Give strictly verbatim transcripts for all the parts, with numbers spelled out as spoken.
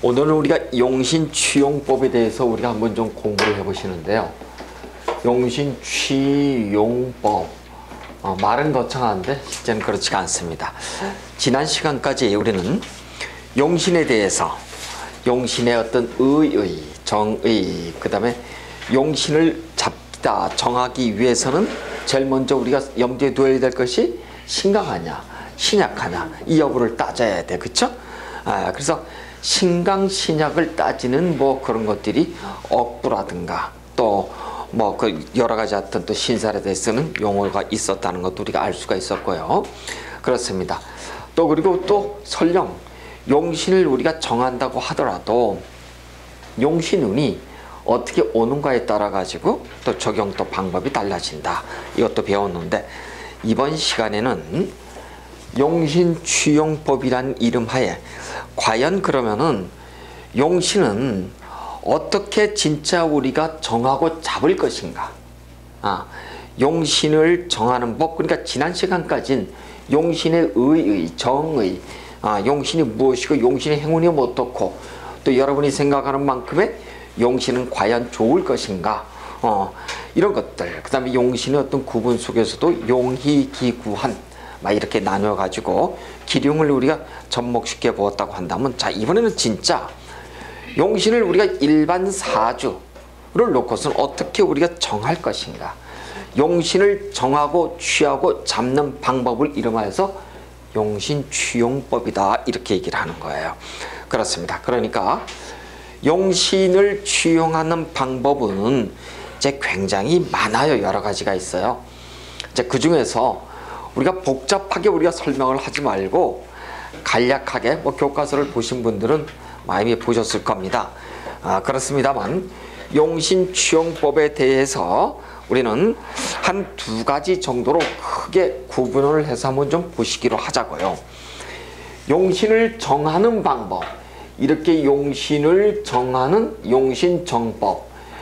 오늘은 우리가 용신취용법에 대해서 우리가 한번 좀 공부를 해보시는데요. 용신취용법, 어, 말은 거창한데 실제는 그렇지가 않습니다. 지난 시간까지 우리는 용신에 대해서 용신의 어떤 의의, 정의, 그 다음에 용신을 잡다, 정하기 위해서는 제일 먼저 우리가 염두에 두어야 될 것이 신강하냐, 신약하냐, 이 여부를 따져야 돼. 그쵸? 아, 그래서 신강, 신약을 따지는 뭐 그런 것들이 억부라든가 또 뭐 그 여러 가지 어떤 또 신살에 대해 쓰는 용어가 있었다는 것도 우리가 알 수가 있었고요. 그렇습니다. 또 그리고 또 설령 용신을 우리가 정한다고 하더라도 용신운이 어떻게 오는가에 따라 가지고 또 적용 또 방법이 달라진다. 이것도 배웠는데 이번 시간에는 용신취용법이란 이름 하에 과연 그러면은 용신은 어떻게 진짜 우리가 정하고 잡을 것인가? 아, 용신을 정하는 법. 그러니까 지난 시간까지는 용신의 의의, 정의, 아, 용신이 무엇이고 용신의 행운이 어떻고 또 여러분이 생각하는 만큼의 용신은 과연 좋을 것인가? 어, 이런 것들. 그 다음에 용신의 어떤 구분 속에서도 용희기구한 막 이렇게 나눠 가지고 기륭을 우리가 접목시켜 보았다고 한다면, 자 이번에는 진짜 용신을 우리가 일반 사주를 놓고서는 어떻게 우리가 정할 것인가, 용신을 정하고 취하고 잡는 방법을 이름하여서 용신취용법이다, 이렇게 얘기를 하는 거예요. 그렇습니다. 그러니까 용신을 취용하는 방법은 이제 굉장히 많아요. 여러 가지가 있어요. 이제 그 중에서 우리가 복잡하게 우리가 설명을 하지 말고 간략하게, 뭐 교과서를 보신 분들은 많이 보셨을 겁니다. 아, 그렇습니다만 용신취용법에 대해서 우리는 한 두 가지 정도로 크게 구분을 해서 한번 좀 보시기로 하자고요. 용신을 정하는 방법, 이렇게 용신을 정하는 용신정법,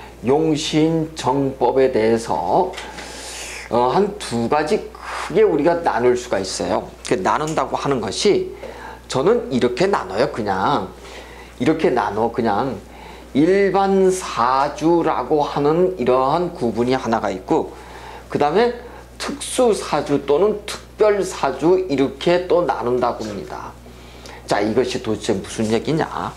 용신정법에 대해서 어, 한 두 가지 크게 우리가 나눌 수가 있어요. 그 나눈다고 하는 것이 저는 이렇게 나눠요. 그냥 이렇게 나눠 그냥 일반 사주라고 하는 이러한 구분이 하나가 있고, 그 다음에 특수 사주 또는 특별 사주, 이렇게 또 나눈다고 합니다. 자, 이것이 도대체 무슨 얘기냐?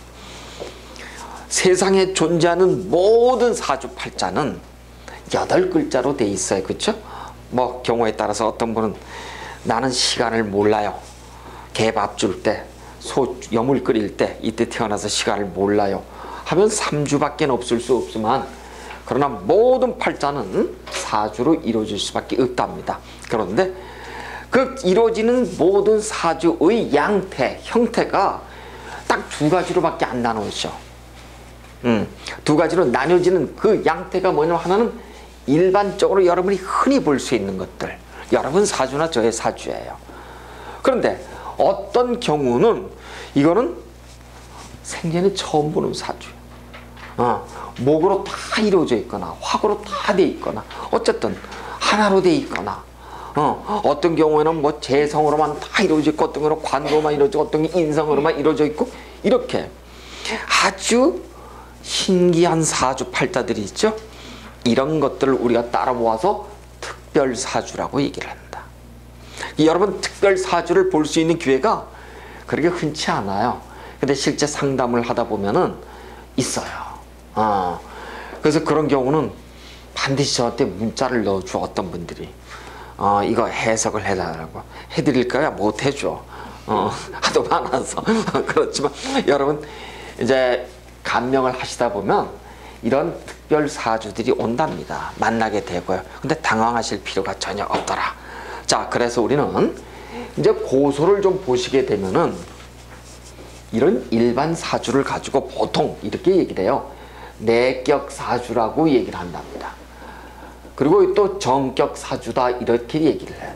세상에 존재하는 모든 사주 팔자는 여덟 글자로 돼 있어요. 그렇죠? 뭐 경우에 따라서 어떤 분은 나는 시간을 몰라요. 개 밥 줄 때, 소 염을 끓일 때, 이때 태어나서 시간을 몰라요 하면 삼 주밖에 없을 수 없지만, 그러나 모든 팔자는 사주로 이루어질 수밖에 없답니다. 그런데 그 이루어지는 모든 사주의 양태, 형태가 딱 두 가지로밖에 안 나누죠. 음, 두 가지로 나뉘어지는 그 양태가 뭐냐면, 하나는 일반적으로 여러분이 흔히 볼 수 있는 것들, 여러분 사주나 저의 사주예요. 그런데 어떤 경우는 이거는 생전에 처음 보는 사주예요. 어, 목으로 다 이루어져 있거나 화구로 다 돼 있거나 어쨌든 하나로 돼 있거나, 어, 어떤 경우에는 뭐 재성으로만 다 이루어져 있고, 어떤 경우는 관로만 이루어져 있고, 어떤 게 인성으로만 이루어져 있고, 이렇게 아주 신기한 사주 팔자들이 있죠. 이런 것들을 우리가 따라 모아서 특별사주라고 얘기를 한다. 여러분, 특별사주를 볼 수 있는 기회가 그렇게 흔치 않아요. 근데 실제 상담을 하다 보면은 있어요. 어. 그래서 그런 경우는 반드시 저한테 문자를 넣어줘. 어떤 분들이 어, 이거 해석을 해달라고. 해드릴까요? 못 해줘. 어, 하도 많아서. 그렇지만 여러분, 이제 감명을 하시다 보면 이런 특별 사주들이 온답니다. 만나게 되고요. 근데 당황하실 필요가 전혀 없더라. 자, 그래서 우리는 이제 고소를 좀 보시게 되면은 이런 일반 사주를 가지고 보통 이렇게 얘기를 해요. 내격 사주라고 얘기를 한답니다. 그리고 또 정격 사주다, 이렇게 얘기를 해요.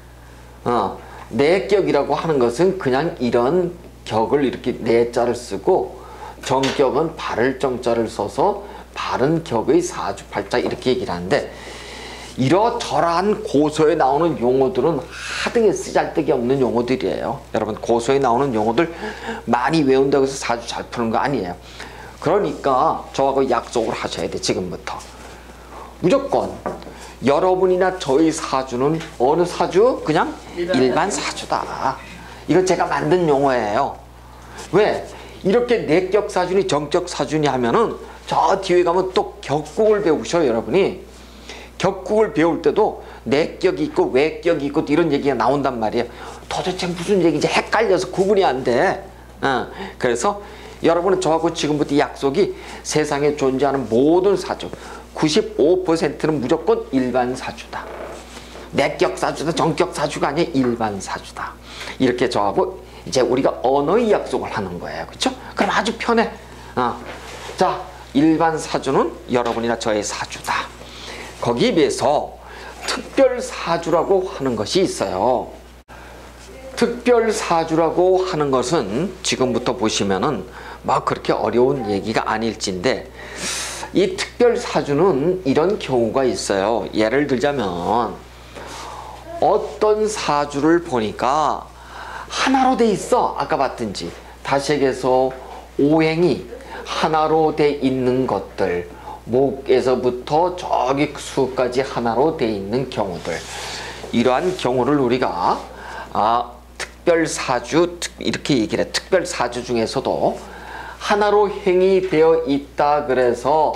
어, 내격이라고 하는 것은 그냥 이런 격을 이렇게 내자를 쓰고, 정격은 바를 정자를 써서 바른 격의 사주팔자, 이렇게 얘기를 하는데, 이러저러한 고소에 나오는 용어들은 하등에 쓰잘데기 없는 용어들이에요. 여러분 고소에 나오는 용어들 많이 외운다고 해서 사주 잘 푸는 거 아니에요. 그러니까 저하고 약속을 하셔야 돼. 지금부터 무조건 여러분이나 저희 사주는 어느 사주? 그냥 일반, 일반 사주다. 이건 제가 만든 용어예요. 왜? 이렇게 내격 사주니 정격 사주니 하면은 저 뒤에 가면 또 격국을 배우셔요. 여러분이 격국을 배울 때도 내격이 있고 외격이 있고 이런 얘기가 나온단 말이에요. 도대체 무슨 얘기인지 헷갈려서 구분이 안 돼. 어, 그래서 여러분은 저하고 지금부터 약속이 세상에 존재하는 모든 사주 구십오 퍼센트는 무조건 일반 사주다. 내격 사주다 정격 사주가 아니라 일반 사주다. 이렇게 저하고 이제 우리가 언어의 약속을 하는 거예요. 그렇죠? 그럼 아주 편해. 어. 자, 일반 사주는 여러분이나 저의 사주다. 거기에 비해서 특별 사주라고 하는 것이 있어요. 특별 사주라고 하는 것은 지금부터 보시면은 막 그렇게 어려운 얘기가 아닐진데, 이 특별 사주는 이런 경우가 있어요. 예를 들자면 어떤 사주를 보니까 하나로 돼 있어. 아까 봤든지 다시 얘기해서 오행이 하나로 돼 있는 것들, 목에서부터 저기 수까지 하나로 돼 있는 경우들, 이러한 경우를 우리가 아, 특별사주 이렇게 얘기를 해. 특별사주 중에서도 하나로 행이 되어 있다 그래서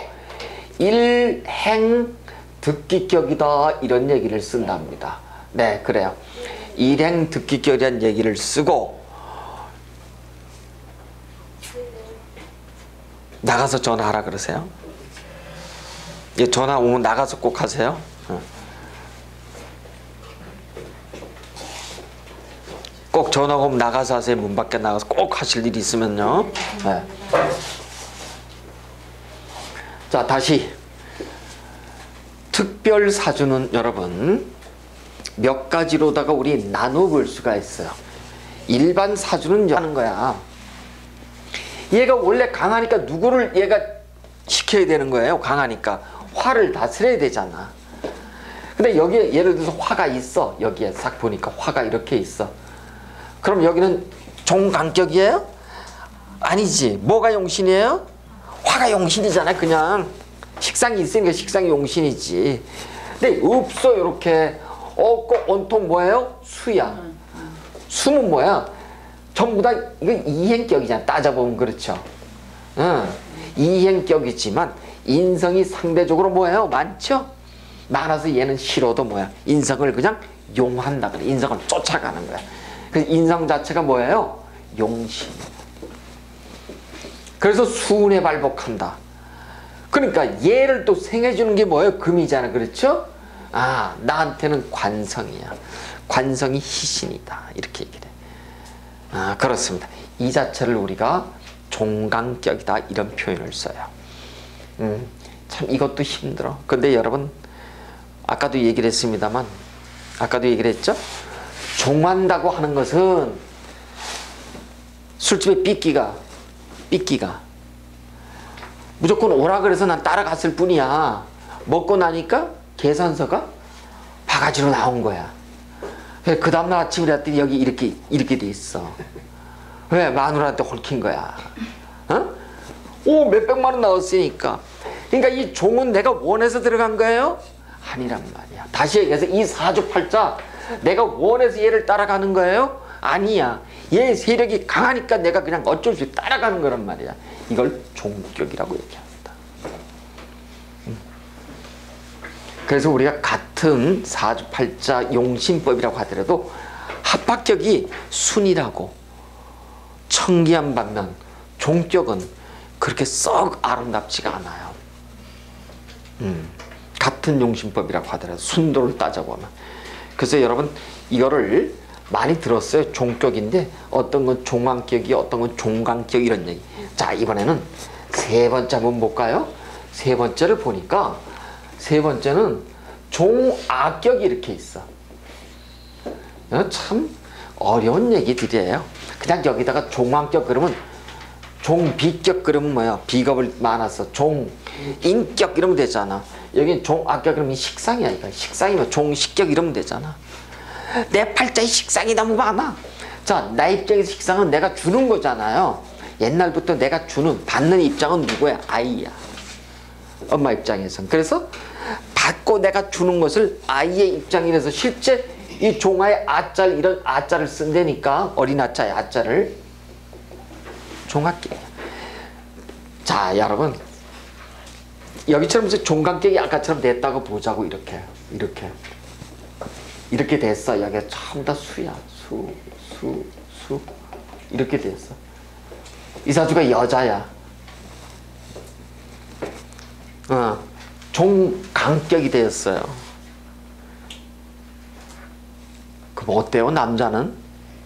일행 득기격이다 이런 얘기를 쓴답니다. 네, 그래요. 일행 득기격이라는 얘기를 쓰고 나가서 전화하라 그러세요. 전화 오면 나가서 꼭 하세요. 꼭 전화 오면 나가서 하세요. 문 밖에 나가서 꼭 하실 일이 있으면요. 네. 자, 다시 특별 사주는 여러분 몇 가지로다가 우리 나눠볼 수가 있어요. 일반 사주는 하는 거야. 얘가 원래 강하니까 누구를 얘가 시켜야 되는 거예요. 강하니까 화를 다스려야 되잖아. 근데 여기에 예를 들어서 화가 있어. 여기에 싹 보니까 화가 이렇게 있어. 그럼 여기는 종강격이에요? 아니지. 뭐가 용신이에요? 화가 용신이잖아. 그냥 식상이 있으니까 식상이 용신이지. 근데 없어. 이렇게 없고 온통 뭐예요? 수야. 수는 뭐야? 전부 다 이건 이행격이잖아. 따져보면 그렇죠. 응. 이행격이지만 인성이 상대적으로 뭐예요? 많죠? 많아서 얘는 싫어도 뭐야? 인성을 그냥 용한다 그래. 인성을 쫓아가는 거야. 그 인성 자체가 뭐예요? 용신. 그래서 수운에 발복한다. 그러니까 얘를 또 생해주는 게 뭐예요? 금이잖아. 그렇죠? 아, 나한테는 관성이야. 관성이 희신이다. 이렇게 얘기를 해. 아, 그렇습니다. 이 자체를 우리가 종강격이다 이런 표현을 써요. 음, 참 이것도 힘들어. 근데 여러분 아까도 얘기를 했습니다만 아까도 얘기를 했죠? 종한다고 하는 것은 술집에 삐끼가 삐끼가 무조건 오라 그래서 난 따라갔을 뿐이야. 먹고 나니까 계산서가 바가지로 나온 거야. 그 다음날 아침에 일어났더니 여기 이렇게 이렇게 돼 있어. 왜? 마누라한테 홀킨 거야. 어? 오, 몇백만 원 나왔으니까. 그러니까 이 종은 내가 원해서 들어간 거예요? 아니란 말이야. 다시 얘기해서 이 사주팔자 내가 원해서 얘를 따라가는 거예요? 아니야. 얘 세력이 강하니까 내가 그냥 어쩔 수 없이 따라가는 거란 말이야. 이걸 종격이라고 얘기합니다. 음. 그래서 우리가 같은 사주팔자 용신법이라고 하더라도 합합격이 순이라고 청기한 반면 종격은 그렇게 썩 아름답지가 않아요. 음, 같은 용신법이라고 하더라도 순도를 따져보면. 그래서 여러분 이거를 많이 들었어요. 종격인데 어떤 건 종왕격이 어떤 건 종강격 이런 얘기. 자, 이번에는 세 번째 한번 볼까요? 세 번째를 보니까 세 번째는 종아격이 이렇게 있어. 참 어려운 얘기들이에요. 그냥 여기다가 종왕격 그러면 종비격 그러면 뭐야? 비겁을 많아서 종인격 이러면 되잖아. 여기 종악격 그러면 식상이야. 이거 식상이면 종식격 이러면 되잖아. 내 팔자에 식상이 너무 많아. 자, 나 입장에서 식상은 내가 주는 거잖아요. 옛날부터 내가 주는, 받는 입장은 누구야? 아이야. 엄마 입장에선. 그래서 받고 내가 주는 것을 아이의 입장이라서 실제 이 종아의 아자를, 이런 아자를 쓴다니까. 어린 아자의 아자를. 종합격. 자, 여러분. 여기처럼 종강격이 아까처럼 됐다고 보자고. 이렇게. 이렇게. 이렇게 됐어. 여기가 전부 다 수야. 수, 수, 수. 이렇게 됐어. 이 사주가 여자야. 어, 종강격이 되었어요. 그럼 어때요? 남자는?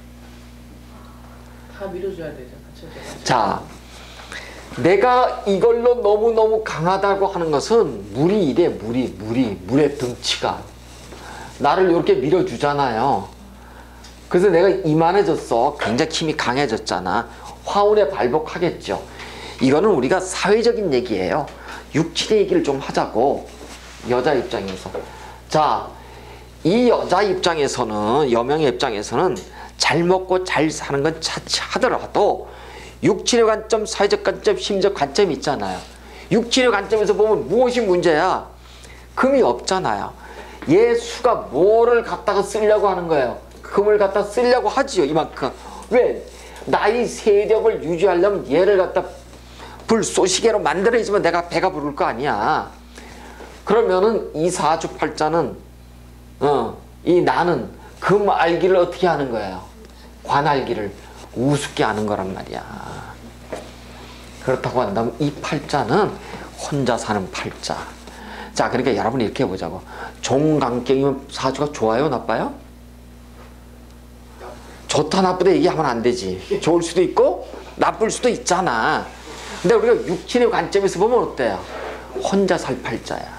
다 밀어줘야 되죠. 자, 내가 이걸로 너무너무 강하다고 하는 것은 물이 이래. 물이 물이 물의 등치가 나를 이렇게 밀어주잖아요. 그래서 내가 이만해졌어. 굉장히 힘이 강해졌잖아. 화운에 발복하겠죠. 이거는 우리가 사회적인 얘기예요. 육칠의 얘기를 좀 하자고. 여자 입장에서. 자, 이 여자 입장에서는, 여명의 입장에서는 잘 먹고 잘 사는 건 차치하더라도 육칠의 관점, 사회적 관점, 심적 관점이 있잖아요. 육칠의 관점에서 보면 무엇이 문제야? 금이 없잖아요. 얘 수가 뭐를 갖다가 쓰려고 하는 거예요? 금을 갖다 쓰려고 하지요. 이만큼. 왜? 나의 세력을 유지하려면 얘를 갖다 불쏘시개로 만들어야지만 내가 배가 부를 거 아니야. 그러면은 이 사주팔자는 어, 이 나는 금 알기를 어떻게 하는 거예요? 관 알기를 우습게 하는 거란 말이야. 그렇다고 한다면 이 팔자는 혼자 사는 팔자. 자, 그러니까 여러분이 이렇게 해보자고. 종강격이면 사주가 좋아요? 나빠요? 좋다 나쁘다 얘기하면 안 되지. 좋을 수도 있고 나쁠 수도 있잖아. 근데 우리가 육친의 관점에서 보면 어때요? 혼자 살 팔자야.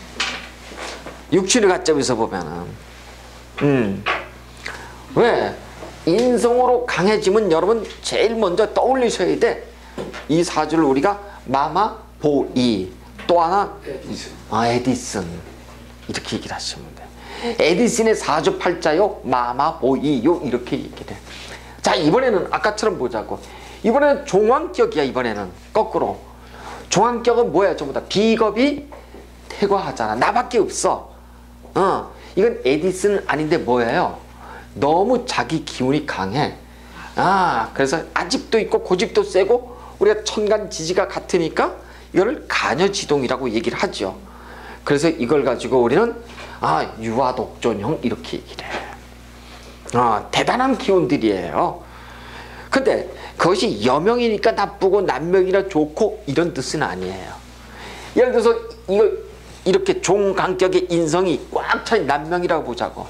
육친의 관점에서 보면은 음. 왜? 인성으로 강해지면 여러분 제일 먼저 떠올리셔야 돼. 이 사주를 우리가 마마, 보이, 또 하나 에디슨. 아, 에디슨 이렇게 얘기를 하시면 돼. 에디슨의 사주 팔자요, 마마, 보이요 이렇게 얘기를 해. 자, 이번에는 아까처럼 보자고. 이번에는 종왕격이야. 이번에는 거꾸로. 종왕격은 뭐야? 전부 다 비겁이 태과하잖아. 나밖에 없어. 어, 이건 에디슨은 아닌데 뭐예요? 너무 자기 기운이 강해. 아, 그래서 아집도 있고 고집도 세고 우리가 천간지지가 같으니까 이걸 간여지동이라고 얘기를 하죠. 그래서 이걸 가지고 우리는 아, 유아독존형 이렇게 얘기를 해. 아, 대단한 기운들이에요. 근데 그것이 여명이니까 나쁘고 남명이라 좋고 이런 뜻은 아니에요. 예를 들어서 이거 이렇게 종강격의 인성이 꽉 찬 남명이라고 보자고.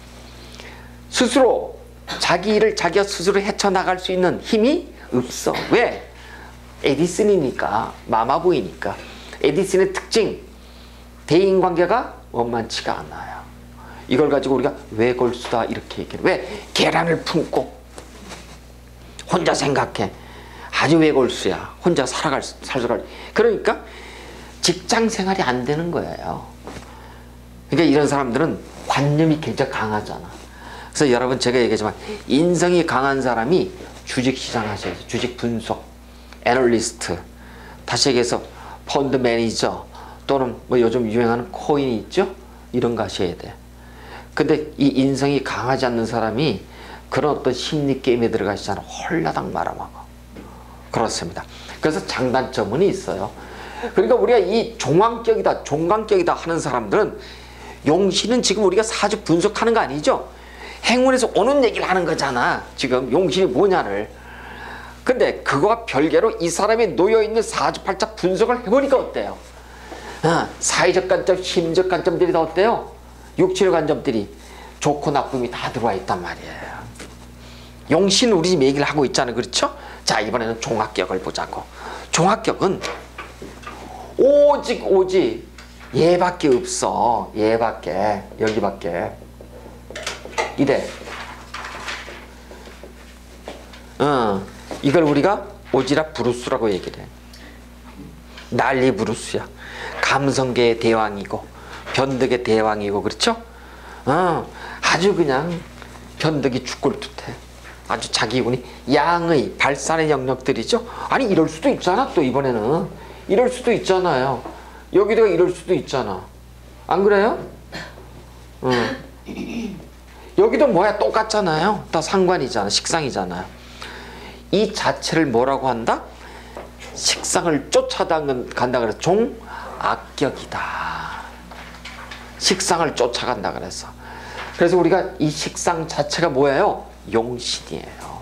스스로 자기 일을 자기가 스스로 헤쳐나갈 수 있는 힘이 없어. 왜? 에디슨이니까. 마마보이니까. 에디슨의 특징, 대인관계가 원만치가 않아요. 이걸 가지고 우리가 외골수다 이렇게 얘기해요. 왜? 계란을 품고 혼자 생각해. 아주 외골수야. 혼자 살아갈, 살아갈. 그러니까 직장 생활이 안 되는 거예요. 그러니까 이런 사람들은 관념이 굉장히 강하잖아. 그래서 여러분 제가 얘기했지만 인성이 강한 사람이 주식시장 하셔야죠. 주식 분석, 애널리스트, 다시 얘기해서 펀드 매니저 또는 뭐 요즘 유행하는 코인이 있죠? 이런 거 하셔야 돼. 근데 이 인성이 강하지 않는 사람이 그런 어떤 심리 게임에 들어가시잖아. 홀라당 말아먹어. 그렇습니다. 그래서 장단점은 있어요. 그러니까 우리가 이 종왕격이다, 종강격이다 하는 사람들은 용신은 지금 우리가 사주 분석하는 거 아니죠? 행운에서 오는 얘기를 하는 거잖아. 지금 용신이 뭐냐를. 근데 그거와 별개로 이 사람이 놓여있는 사주팔자 분석을 해보니까 어때요? 어, 사회적 관점, 심적 관점들이 다 어때요? 육칠의 관점들이 좋고 나쁨이 다 들어와 있단 말이에요. 용신 우리 지금 얘기를 하고 있잖아요. 그렇죠? 자, 이번에는 종합격을 보자고. 종합격은 오직 오직 얘밖에 없어. 얘밖에. 여기밖에. 이래. 어, 이걸 우리가 오지랖 브루스라고 얘기를 해. 난리 브루스야. 감성계의 대왕이고 변덕의 대왕이고 그렇죠? 어, 아주 그냥 변덕이 죽골 듯해. 아주 자기 운이 양의 발산의 영역들이죠. 아니 이럴 수도 있잖아. 또 이번에는 이럴 수도 있잖아요. 여기다가 이럴 수도 있잖아. 안 그래요? 어. 여기도 뭐야 똑같잖아요. 다 상관이잖아. 식상이잖아요. 이 자체를 뭐라고 한다? 식상을 쫓아간다 그래서 종악격이다. 식상을 쫓아간다 그래서. 그래서 우리가 이 식상 자체가 뭐예요? 용신이에요.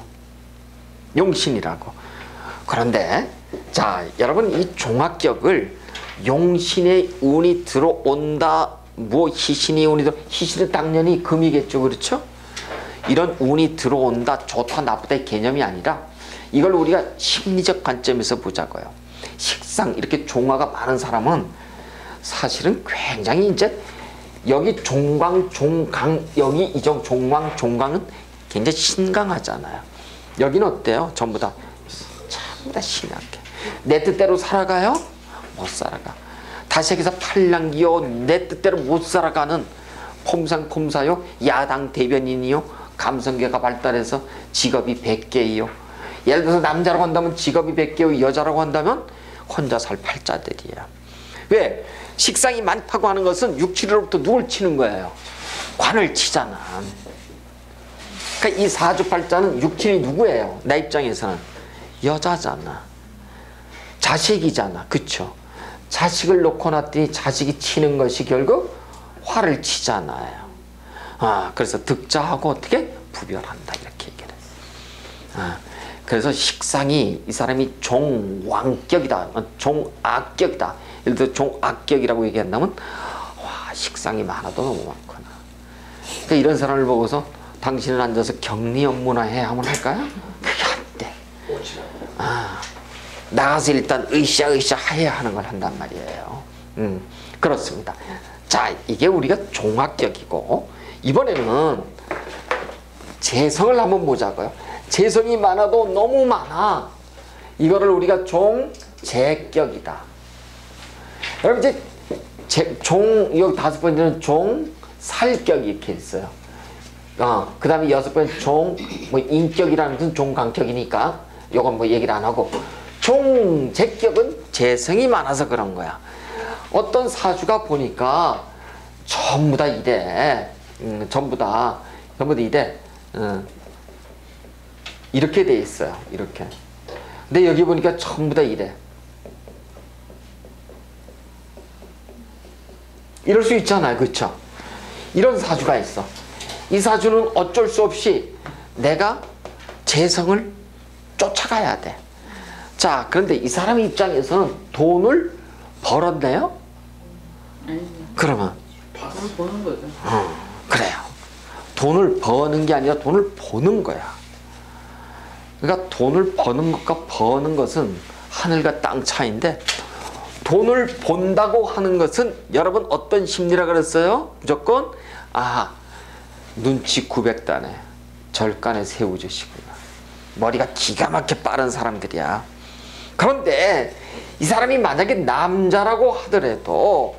용신이라고. 그런데 자 여러분 이 종악격을 용신의 운이 들어온다. 뭐 희신이 운이 들어 희신은 당연히 금이겠죠. 그렇죠? 이런 운이 들어온다. 좋다 나쁘다의 개념이 아니라 이걸 우리가 심리적 관점에서 보자고요. 식상 이렇게 종화가 많은 사람은 사실은 굉장히 이제 여기 종광 종강 여기 이정 종광 종강은 굉장히 신강하잖아요. 여기는 어때요? 전부 다 전부 다 신약해. 내 뜻대로 살아가요? 못 살아가. 다시 얘기해서 팔랑기요 내 뜻대로 못 살아가는 폼상폼사요 야당 대변인이요 감성계가 발달해서 직업이 백 개이요. 예를 들어서 남자라고 한다면 직업이 백 개요 여자라고 한다면 혼자 살 팔자들이야. 왜? 식상이 많다고 하는 것은 육칠로부터 누굴 치는 거예요? 관을 치잖아. 그러니까 이 사주팔자는 육칠이 누구예요? 내 입장에서는 여자잖아. 자식이잖아. 그쵸? 자식을 놓고 놨더니 자식이 치는 것이 결국 화를 치잖아요. 아, 그래서 득자하고 어떻게 구별한다 이렇게 얘기를 해요. 아, 그래서 식상이 이 사람이 종왕격이다, 종악격이다. 예를 들어 종악격이라고 얘기한다면 와 식상이 많아도 너무 많구나. 그러니까 이런 사람을 보고서 당신은 앉아서 격리 업무나 해 하면 할까요? 그게 안 돼. 아, 나가서 일단 으쌰으쌰 해야 하는 걸 한단 말이에요. 음, 그렇습니다. 자, 이게 우리가 종합격이고 이번에는 재성을 한번 보자고요. 재성이 많아도 너무 많아. 이거를 우리가 종재격이다. 여러분 이제 제, 종 여기 다섯 번째는 종살격이 이렇게 있어요. 어, 그 다음에 여섯 번째 종 뭐 인격이라는 것은 종강격이니까 요건 뭐 얘기를 안 하고 종재격은 재성이 많아서 그런 거야. 어떤 사주가 보니까 전부 다 이래. 음, 전부 다 전부 다 이래. 음, 이렇게 돼 있어요. 이렇게. 근데 여기 보니까 전부 다 이래. 이럴 수 있잖아요. 그렇죠? 이런 사주가 있어. 이 사주는 어쩔 수 없이 내가 재성을 쫓아가야 돼. 자, 그런데 이 사람의 입장에서는 돈을 벌었네요? 아니, 그러면 돈을 버는 거죠. 어, 그래요. 돈을 버는 게 아니라 돈을 보는 거야. 그러니까 돈을 버는 것과 버는 것은 하늘과 땅 차이인데 돈을 본다고 하는 것은 여러분 어떤 심리라 그랬어요? 무조건 아 눈치 구백단에 절간에 새우젓이구나. 머리가 기가 막혀 빠른 사람들이야. 그런데 이 사람이 만약에 남자라고 하더라도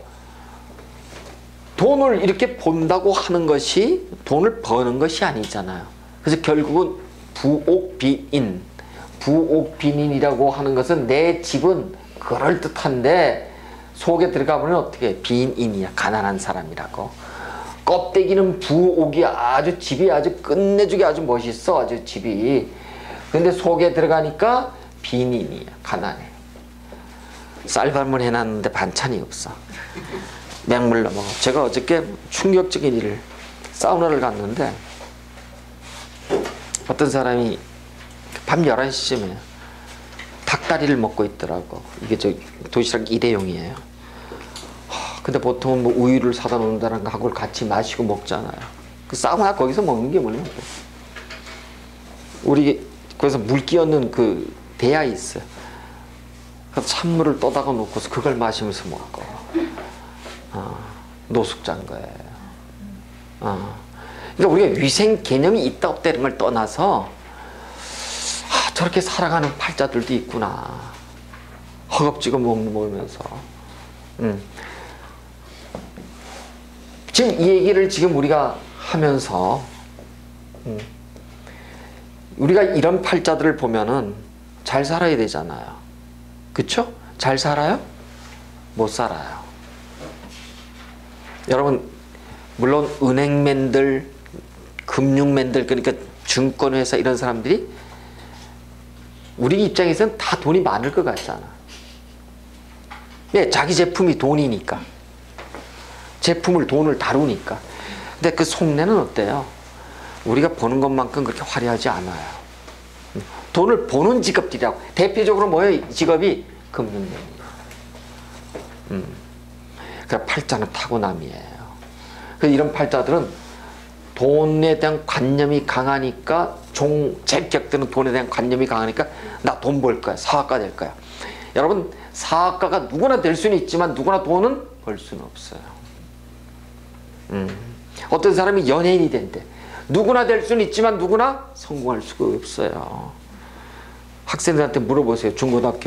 돈을 이렇게 본다고 하는 것이 돈을 버는 것이 아니잖아요. 그래서 결국은 부옥비인, 부옥빈인이라고 하는 것은 내 집은 그럴듯한데 속에 들어가보면 어떻게 빈인이야. 가난한 사람이라고. 껍데기는 부옥이 아주 집이 아주 끝내주게 아주 멋있어. 아주 집이. 근데 속에 들어가니까 빈인이야. 가난해. 쌀밥을 해놨는데 반찬이 없어. 맹물로 먹어. 제가 어저께 충격적인 일을 사우나를 갔는데 어떤 사람이 밤 열한 시쯤에 닭다리를 먹고 있더라고. 이게 저 도시락 일회용이에요. 근데 보통은 뭐 우유를 사다 놓는다는 거 하고 같이 마시고 먹잖아요. 그 사우나 거기서 먹는 게 뭐냐. 우리 거기서 물 끼얹는 그 대야 있어요. 그래서 찬물을 떠다가 놓고서 그걸 마시면서 먹고. 어, 노숙자인 거예요. 어. 그러니까 우리가 위생 개념이 있다 없다 이런 걸 떠나서 아, 저렇게 살아가는 팔자들도 있구나. 허겁지겁 먹으면서 음. 지금 이 얘기를 지금 우리가 하면서 음. 우리가 이런 팔자들을 보면은 잘 살아야 되잖아요. 그쵸? 잘 살아요? 못 살아요. 여러분, 물론 은행맨들, 금융맨들, 그러니까 증권회사 이런 사람들이 우리 입장에서는 다 돈이 많을 것 같잖아. 예, 자기 제품이 돈이니까. 제품을 돈을 다루니까. 근데 그 속내는 어때요? 우리가 버는 것만큼 그렇게 화려하지 않아요. 돈을 버는 직업들이라고. 대표적으로 뭐예요? 직업이 금융맨이에요. 음. 그 팔자는 타고남이에요. 그래서 이런 팔자들은 돈에 대한 관념이 강하니까, 종, 제격들은 돈에 대한 관념이 강하니까 나 돈 벌 거야. 사업가 될 거야. 여러분, 사업가가 누구나 될 수는 있지만 누구나 돈은 벌 수는 없어요. 음. 어떤 사람이 연예인이 된대. 누구나 될 수는 있지만 누구나 성공할 수가 없어요. 학생들한테 물어보세요. 중고등학교.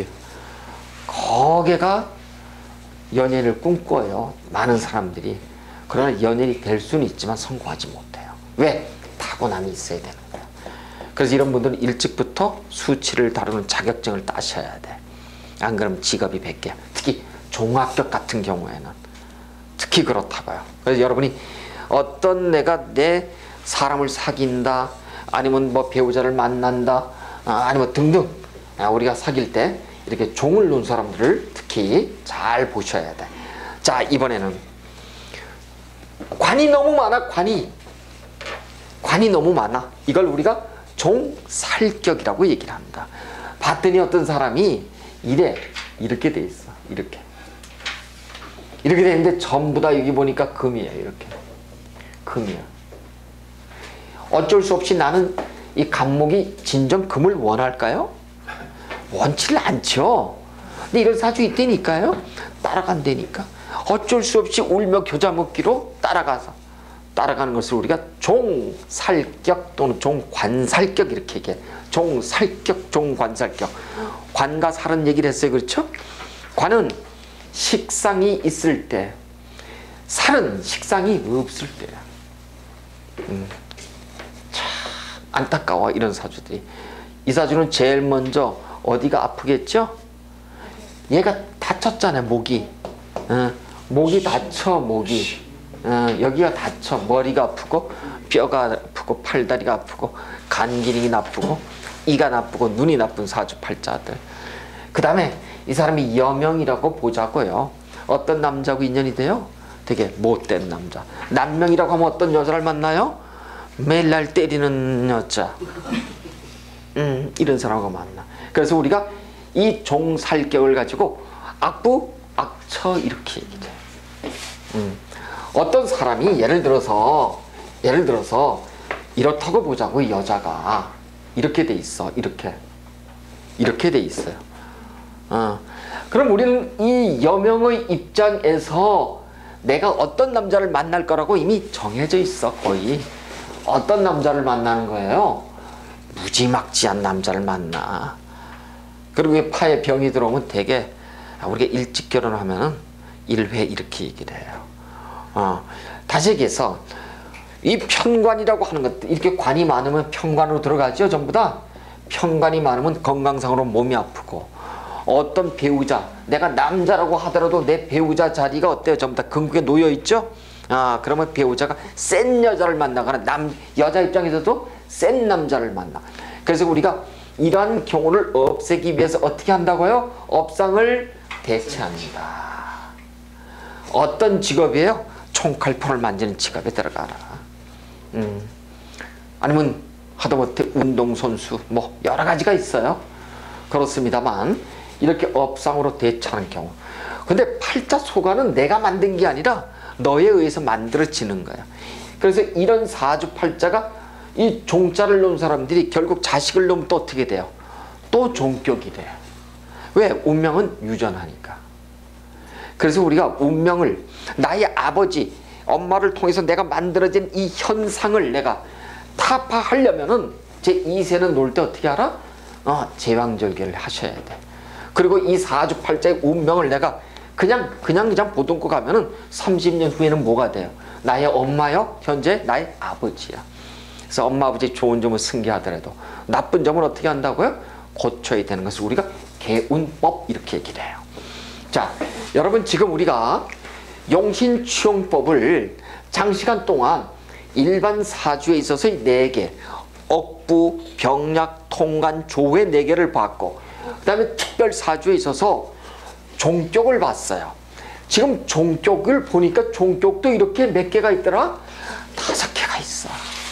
거기가 연예인을 꿈꿔요. 많은 사람들이. 그러나 연예인이 될 수는 있지만 성공하지 못해요. 왜? 타고남이 있어야 되는 거예요. 그래서 이런 분들은 일찍부터 수치를 다루는 자격증을 따셔야 돼. 안 그러면 직업이 백개야. 특히 종합격 같은 경우에는 특히 그렇다고요. 그래서 여러분이 어떤 내가 내 사람을 사귄다, 아니면 뭐 배우자를 만난다, 아니면 등등 우리가 사귈 때 이렇게 종을 놓은 사람들을 특히 잘 보셔야 돼. 자, 이번에는 관이 너무 많아. 관이 관이 너무 많아. 이걸 우리가 종살격이라고 얘기를 합니다. 봤더니 어떤 사람이 이래 이렇게 돼 있어. 이렇게 이렇게 돼 있는데 전부 다 여기 보니까 금이에요. 이렇게 금이야. 어쩔 수 없이 나는 이 간목이 진정 금을 원할까요? 원치를 않죠. 근데 이런 사주 있다니까요. 따라간다니까. 어쩔 수 없이 울며 겨자 먹기로 따라가서 따라가는 것을 우리가 종살격 또는 종관살격 이렇게 얘기해. 종살격, 종관살격. 관과 살은 얘기를 했어요. 그렇죠? 관은 식상이 있을 때, 살은 식상이 없을 때야. 음. 참 안타까워, 이런 사주들이. 이 사주는 제일 먼저 어디가 아프겠죠? 얘가 다쳤잖아요. 목이. 어, 목이 다쳐. 목이. 어, 여기가 다쳐. 머리가 아프고 뼈가 아프고 팔다리가 아프고 간 기능이 나쁘고 이가 나쁘고 눈이 나쁜 사주팔자들. 그 다음에 이 사람이 여명이라고 보자고요. 어떤 남자하고 인연이 돼요? 되게 못된 남자. 남명이라고 하면 어떤 여자를 만나요? 매일 날 때리는 여자. 음, 이런 사람하고 만나. 그래서 우리가 이 종살격을 가지고 악부, 악처 이렇게 얘기해요. 음. 어떤 사람이 예를 들어서 예를 들어서 이렇다고 보자고. 이 여자가 이렇게 돼 있어. 이렇게 이렇게 돼 있어요. 어. 그럼 우리는 이 여명의 입장에서 내가 어떤 남자를 만날 거라고 이미 정해져 있어. 거의 어떤 남자를 만나는 거예요? 무지막지한 남자를 만나. 그리고 파에 병이 들어오면 되게 우리가 일찍 결혼하면은 일 회 이렇게 얘기를 해요. 어, 다시 얘기해서 이 편관이라고 하는 것들, 이렇게 관이 많으면 편관으로 들어가죠. 전부 다 편관이 많으면 건강상으로 몸이 아프고, 어떤 배우자, 내가 남자라고 하더라도 내 배우자 자리가 어때요? 전부 다 근국에 놓여 있죠. 아, 그러면 배우자가 센 여자를 만나거나 남 여자 입장에서도 센 남자를 만나. 그래서 우리가 이러한 경우를 없애기 위해서 어떻게 한다고요? 업상을 대체합니다. 어떤 직업이에요? 총칼포를 만지는 직업에 들어가라. 음. 아니면 하다못해 운동선수, 뭐 여러 가지가 있어요. 그렇습니다만 이렇게 업상으로 대처하는 경우. 근데 팔자 소관은 내가 만든 게 아니라 너에 의해서 만들어지는 거야. 그래서 이런 사주팔자가 이 종자를 놓은 사람들이 결국 자식을 놓으면 또 어떻게 돼요? 또 종격이 돼요. 왜? 운명은 유전하니까. 그래서 우리가 운명을, 나의 아버지, 엄마를 통해서 내가 만들어진 이 현상을 내가 타파하려면은 제이 세는 놀 때 어떻게 알아? 어, 제왕절개를 하셔야 돼. 그리고 이 사주팔자의 운명을 내가 그냥 그냥 그냥 보듬고 가면은 삼십 년 후에는 뭐가 돼요? 나의 엄마요? 현재 나의 아버지야. 그래서 엄마 아버지 좋은 점을 승계하더라도 나쁜 점은 어떻게 한다고요? 고쳐야 되는 것을 우리가 개운법 이렇게 얘기를 해요. 자, 여러분 지금 우리가 용신추용법을 장시간 동안 일반 사주에 있어서 네 개, 억부, 병약, 통간, 조회 네 개를 봤고, 그 다음에 특별 사주에 있어서 종격을 봤어요. 지금 종격을 보니까 종격도 이렇게 몇 개가 있더라? 다섯 개가 있어.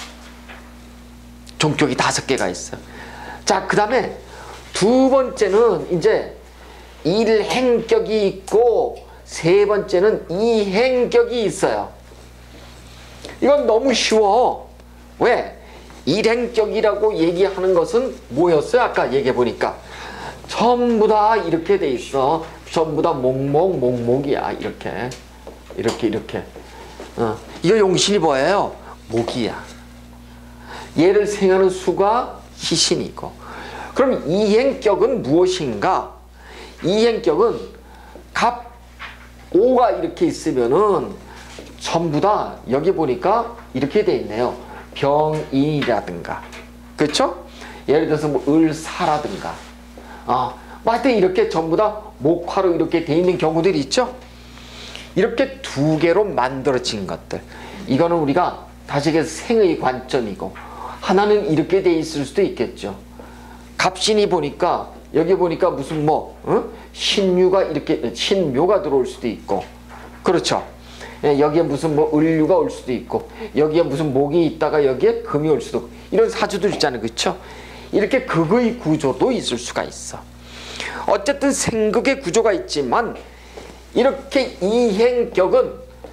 종격이 다섯 개가 있어. 자, 그 다음에 두 번째는 이제 일행격이 있고, 세 번째는 이행격이 있어요. 이건 너무 쉬워. 왜? 일행격이라고 얘기하는 것은 뭐였어요? 아까 얘기해 보니까 전부 다 이렇게 돼 있어. 전부 다 목목 목목이야. 이렇게 이렇게 이렇게. 어. 이거 용신이 뭐예요? 목이야. 얘를 생하는 수가 시신이고. 그럼 이행격은 무엇인가? 이행격은 갑 오가 이렇게 있으면은 전부 다 여기 보니까 이렇게 돼 있네요. 병인이라든가, 그렇죠? 예를 들어서 뭐 을사라든가, 아, 뭐 하여튼 이렇게 전부 다 목화로 이렇게 돼 있는 경우들이 있죠. 이렇게 두 개로 만들어진 것들, 이거는 우리가 다시 얘기해서 생의 관점이고, 하나는 이렇게 돼 있을 수도 있겠죠. 갑신이 보니까 여기 보니까 무슨 뭐 어? 신유가 이렇게 신묘가 들어올 수도 있고, 그렇죠. 여기에 무슨 뭐 을류가 올 수도 있고, 여기에 무슨 목이 있다가 여기에 금이 올 수도 있고, 이런 사주도 있잖아요. 그렇죠? 이렇게 극의 구조도 있을 수가 있어. 어쨌든 생극의 구조가 있지만 이렇게 이행격은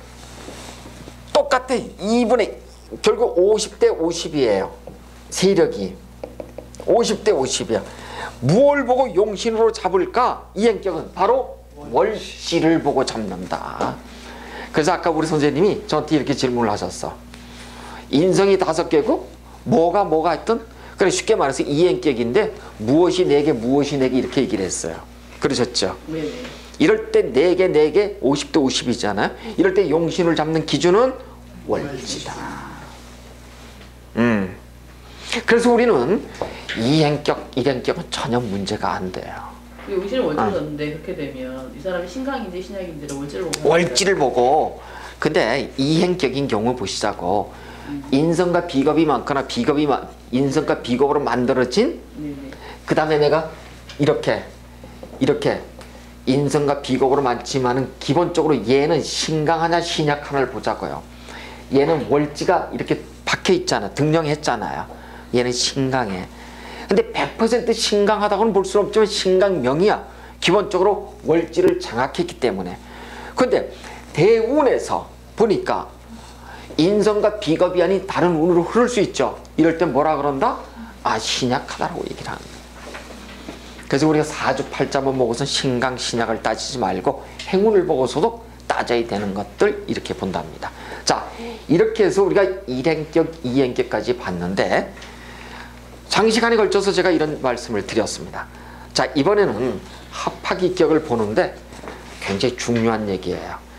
똑같아. 이분의 결국 오십 대 오십이에요. 세력이 오십 대 오십이야. 무엇을 보고 용신으로 잡을까? 이행격은 바로 월지를 보고 잡는다. 그래서 아까 우리 선생님이 저한테 이렇게 질문을 하셨어. 인성이 다섯 개고 뭐가 뭐가 하여튼, 그래 쉽게 말해서 이행격인데 무엇이 네 개 무엇이 네 개 이렇게 얘기를 했어요. 그러셨죠? 네네. 이럴 때 네 개 네 개 오십 대 오십이잖아요. 이럴 때 용신을 잡는 기준은 월지다. 음. 그래서 우리는 이행격, 일행격은 전혀 문제가 안 돼요. 용신을 월지로 아. 잡는데 그렇게 되면 이 사람이 신강인지 신약인지를 월지를 보고 월지를 보고. 근데 이행격인 경우 보시자고. 음. 인성과 비겁이 많거나 비겁이 많, 인성과 비겁으로 만들어진, 네네. 그 다음에 내가 이렇게 이렇게 인성과 비겁으로 많지만은 기본적으로 얘는 신강하냐 신약하냐를 보자고요. 얘는 월지가 이렇게 박혀 있잖아. 등령했잖아요. 얘는 신강해. 근데 백 퍼센트 신강하다고는 볼 수는 없지만 신강명이야. 기본적으로 월지를 장악했기 때문에. 근데 대운에서 보니까 인성과 비겁이 아닌 다른 운으로 흐를 수 있죠. 이럴 때 뭐라 그런다? 아, 신약하다라고 얘기를 하는 거예요. 그래서 우리가 사주팔자만 보고서 신강 신약을 따지지 말고 행운을 보고서도 따져야 되는 것들 이렇게 본답니다. 자, 이렇게 해서 우리가 일행격, 이행격까지 봤는데 장시간에 걸쳐서 제가 이런 말씀을 드렸습니다. 자, 이번에는 합학이격을 보는데 굉장히 중요한 얘기예요.